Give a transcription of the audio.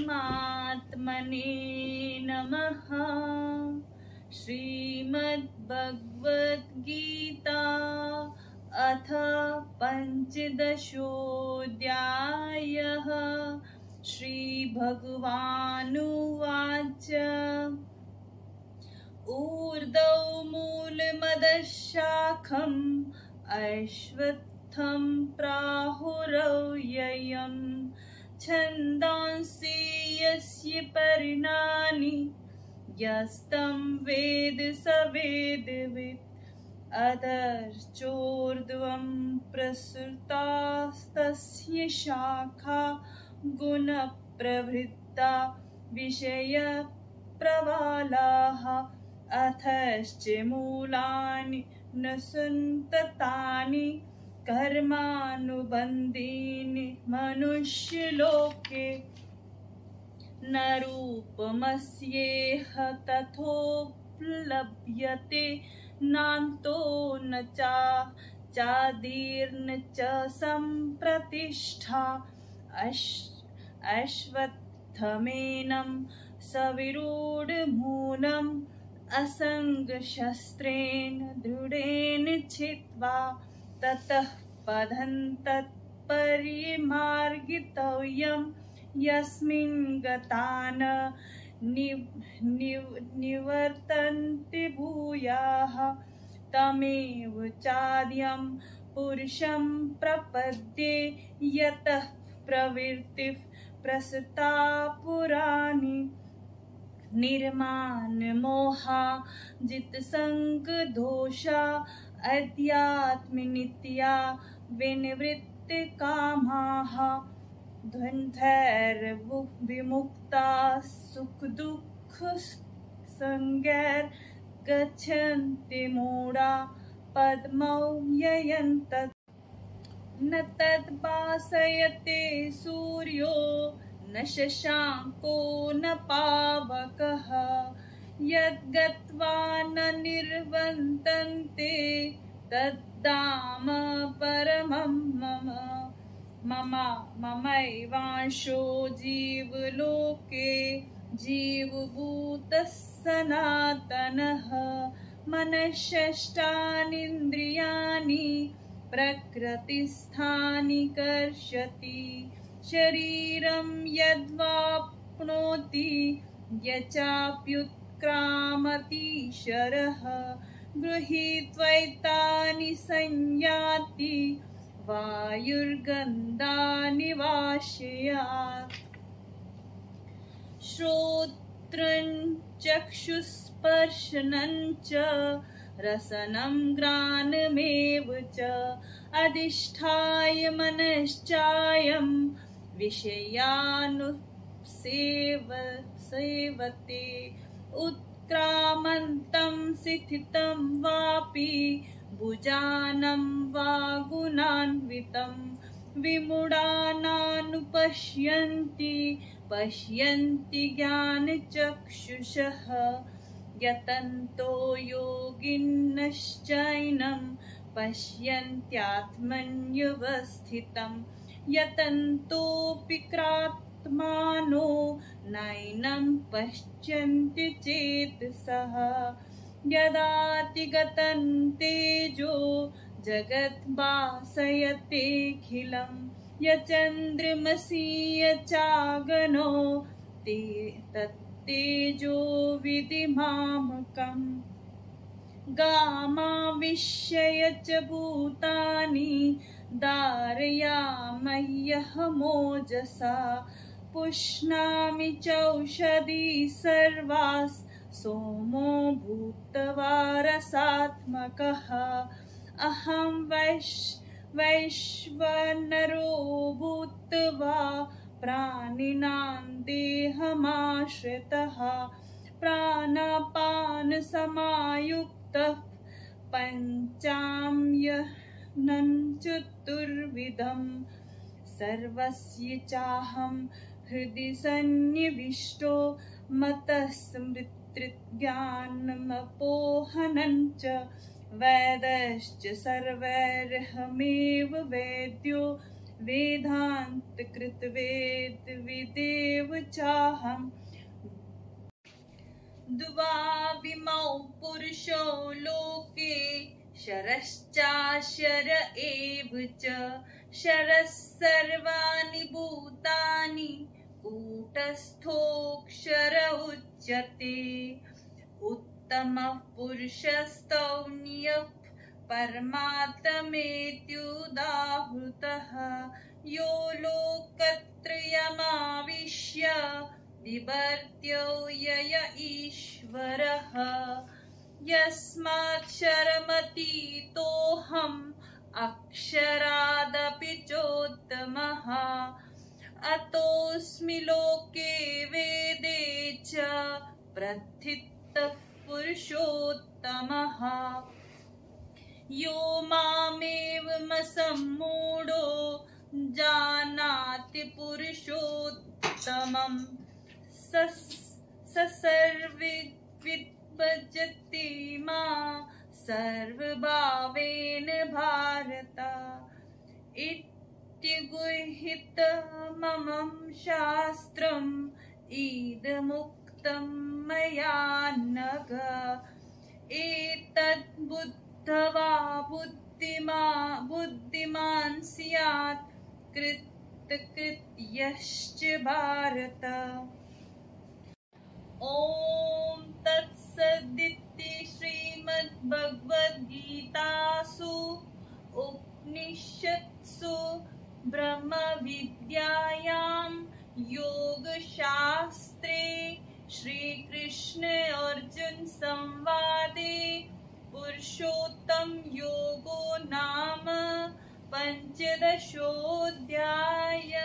परमात्मने नमः। श्रीमद्भगवद्गीता अथ पंचदशोऽध्यायः। श्रीभगवानुवाच ऊर्ध्वं मूलमदशाखम् अश्वत्थं प्राहुरव्ययम् छन्दांसि यस्य पर्णानि यस्तं वेद स वेदवित्। अधश्चोर्ध्वं प्रसृतास्तस्य शाखा गुणप्रवृद्धा विषयप्रवालाः। अथश्च मूलानि न सन्ततानि कर्मानुबन्धीनि मनुष्यलोके। न रूपमस्येह तथोपलभ्यते नान्तो न चादिर्न च सम्प्रतिष्ठा। अश्वत्थमेनं सविरूढमूलम् असङ्गशस्त्रेण दृढेन छित्त्वा ततः पदं तत्पर्यमार्गितव्यम्। यस्मिन् गता न निवर्तन्ते भूयाः तमेव चाद्यं पुरुषं प्रपद्ये। यतः प्रवृत्तिः प्रसृता पुराणी निर्माणमोहा जितसङ्गदोषा अध्यात्मनित्या विनिवृत्तकामाः। द्वन्द्वैर्विमुक्ता सुखदुःखसंज्ञैर्गच्छन्ति मूढा पद्मव्ययन्तत्। न तद्भासयते सूर्यो न शशाङ्को न पावकः यद्गत्वा न निर्वर्तन्ते तद्धाम परमं मम। ममैवांशो जीवलोके जीवभूतः सनातनः। मनःषष्ठानीन्द्रियाणि प्रकृतिस्थानि कर्षति। शरीरं यद्वाप्नोति यच्चाप्युत्क्रामतीश्वरः गृहीत्वैतानि संयाति वायुर्गन्धानि वाशयात्। श्रोत्रं चक्षुस्पर्शनं च रसनं घ्राणमेव च अधिष्ठाय मनश्चायं विषयानुसेवते। उत्क्रामन्तं स्थितं वापि भुजानं वा गुणान्वितं विमूढानानुपश्यन्ति पश्यन्ति ज्ञानचक्षुषः। यतन्तो योगिनश्चैनं पश्यन्त्यात्मन्यवस्थितं यतन्तोऽपि कृतात्मानो नैनं पश्यन्ति चेतसः। यदातिगतं तेजो जगद्भासयतेऽखिलं यच्चन्द्रमसि यच्चाग्नो तत्तेजो विधिमामकम्। गामाविश्य यच्च भूतानि धारयामह्यहमोजसा। पुष्णामि चौषधी सर्वास् सोमो भूत्वा रसात्मकः। अहं वैश्वानरो भूत्वा प्राणिनां देहमाश्रितः। प्राणापानसमायुक्तः पञ्चाम्यन्नं चतुर्विधं। सर्वस्य चाहं हृदि सन्निविष्टो मतस्मृतिज्ञानमपोहनं च। वेदश्च सर्वैरहमेव वेद्यो वेदान्तकृतवेद विदेव चाहम् द्वाविमौ पुरुषो लोके शरश्चाशर एव च शरः सर्वाणि भूतानि कूटस्थोऽक्षर उच्यते उत्तमः पुरुषस्तौन्यः परमात्मेत्युदाहृतः यो लोकत्रयमाविश्य बिभर्त्य ईश्वरः यस्माक्षरमतीतोऽहम् अक्षरादपि चोत्तमः अतोऽस्मि लोके वेदे च प्रथितः पुरुषोत्तमः यो मामेवमसम्मूढो जानाति पुरुषोत्तमम् स सर्वविद्भजति मां सर्वभावेन भारत इत्युगुह्यतमं शास्त्रम् इदमुक्तं मया नघ एतद् बुद्ध्वा बुद्धिमान् स्यात् कृतकृत्यश्च भारत। ॐ तत्सदिति श्रीमद्भगवद्गीतासु उपनिषत्सु ब्रह्मविद्यायां योगशास्त्रे श्रीकृष्ण अर्जुन संवादे पुरुषोत्तम योगो नाम 15ोऽध्याय।